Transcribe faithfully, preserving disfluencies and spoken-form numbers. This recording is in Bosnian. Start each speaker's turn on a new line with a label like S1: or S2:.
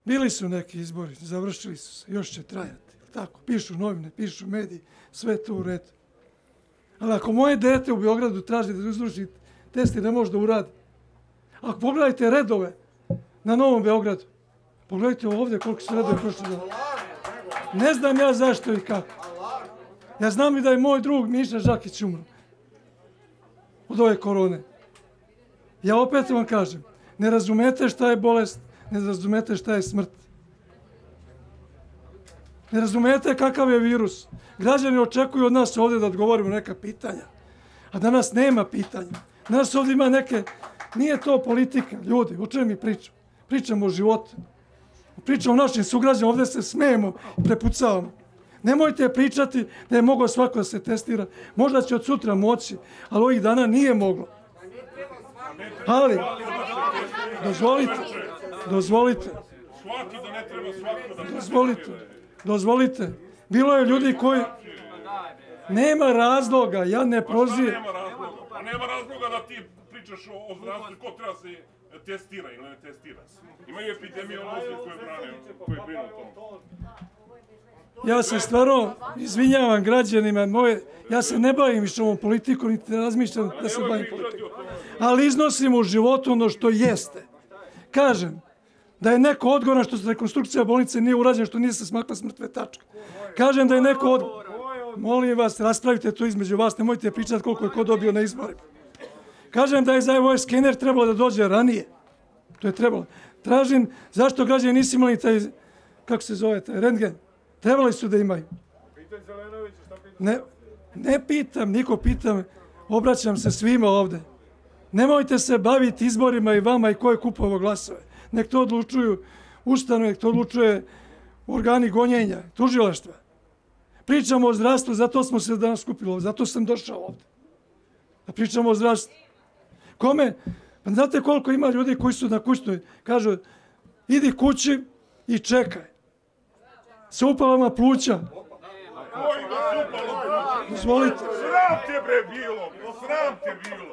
S1: Bili su neki izbori, završili su se, još će trajati. Tako, pišu novine, pišu mediji, sve to u redu. Ali ako moje dete u Beogradu traži da izvrši test i ne može da uradi, ako pogledajte redove na Novom Beogradu, pogledajte ovdje koliko su redove prošli dan. Ne znam ja zašto i kako. Ja znam i da je moj drug Miša Žakić umro od ove korone. Ja opet vam kažem, ne razumete šta je bolest, ne razumete šta je smrt. Ne razumete kakav je virus. Građani očekuju od nas ovdje da odgovorimo neka pitanja. A danas nema pitanja. Danas ovdje ima neke... Nije to politika, ljudi, o čemu mi pričamo? Pričamo o životu. Pričamo o našim sugrađanima, ovdje se smijemo i prepucavamo. Nemojte pričati da je moglo svako da se testira. Možda će od sutra moći, ali ovih dana nije moglo. Ali, dozvolite, dozvolite, dozvolite, dozvolite. Bilo je ljudi koji... Nema razloga, ja ne prozivam.
S2: A nema razloga da ti pričaš o zdravstvu, ko treba se testira ili ne testira. Imaju epidemiolozi koje brane, koji brinu o tom.
S1: Ja se stvarno izvinjavam građanima moje, ja se ne bavim više ovom politikom, niti ne razmišljam da se bavim politikom. Ali iznosim u životu ono što jeste. Kažem da je neko odgovoran što se rekonstrukcija bolnice nije urađena, što nije se smakla s mrtve tačke. Kažem da je neko odgovoran. Molim vas, raspravite to između vas, nemojte pričati koliko je ko dobio na izborima. Kažem da je za ovaj skener trebalo da dođe ranije. To je trebalo. Tražim zašto građani nisu imali taj, kako se zove, taj rentgen. Trebali su da imaju. Ne, ne pitam, niko pitam, obraćam se svima ovde. Nemojte se baviti izborima i vama i ko je kupovao glasove. Nek to odlučuju ustanove, nek to odlučuje organi gonjenja, tužilaštva. Pričamo o zdravstvu, zato smo se danas skupili ovdje, zato sam došao ovdje. Da pričamo o zdravstvu. Kome? Pa znate koliko ima ljudi koji su na kućnoj, kažu, idi kući i čekaj. Sa upalama pluća.
S2: Koji ga su upalo?
S1: Dozvolite.
S2: Sram te bre bilo, sram te bilo.